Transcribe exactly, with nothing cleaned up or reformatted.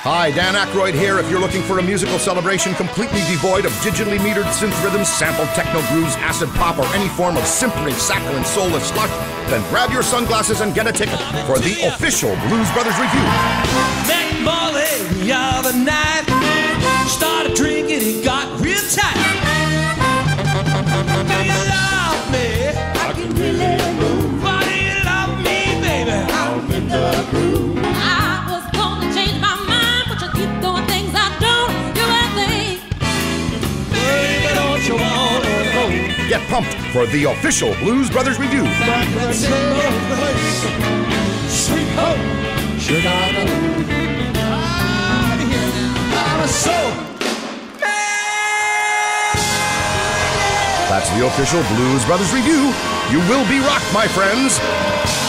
Hi, Dan Aykroyd here. If you're looking for a musical celebration completely devoid of digitally metered synth rhythms, sampled techno grooves, acid pop, or any form of simpering, saccharine, soulless slush, then grab your sunglasses and get a ticket for the official Blues Brothers Revue. Met Molly the other night, started drinking, it got real tight. Do you love me? I can really move. Why do you love me, baby? I'm in the groove. Get pumped for the official Blues Brothers Revue. Back in the same old place. Sweet home, Chicago. I'm here now. I'm a soul. That's the official Blues Brothers Revue. You will be rocked, my friends.